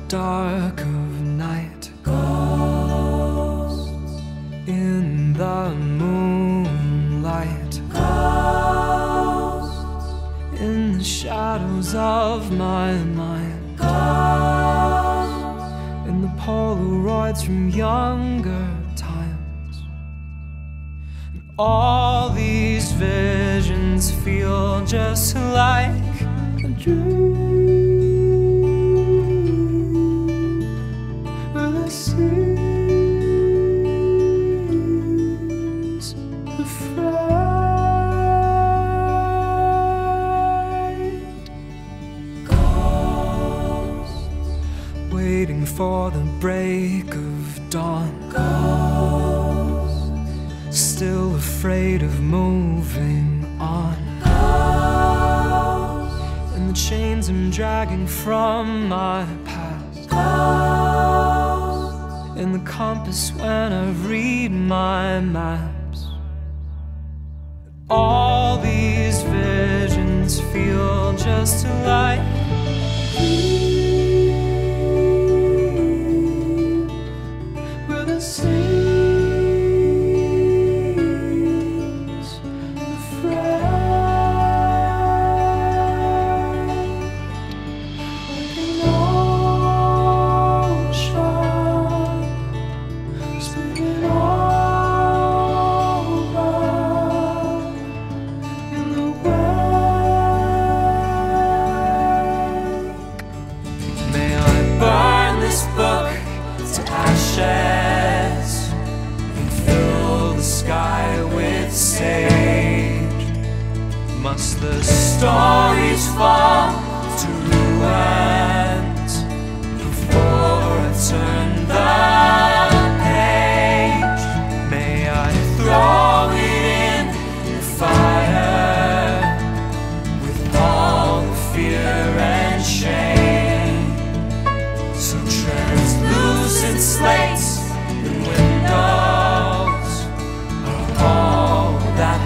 dark of night, ghosts in the moonlight, ghosts in the shadows of my mind, ghosts in the Polaroids from younger times. And all these visions feel just like a dream. Scenes of fright, ghosts waiting for the break of dawn, ghosts still afraid of moving on, ghosts and the chains I'm dragging from my past, ghosts in the compass when I read my maps. All these visions feel just like dreams, where the scenes of fright, like an ocean spinning over in the wake. May I burn this book to ashes and fill the sky with sage. Must the stories fall to ruins before I turn the page? May I throw it in the fire with all the fear and shame, so translucent slates and windows are all that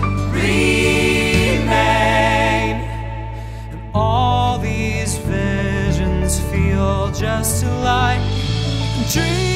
remain. And all these visions feel just like dreams.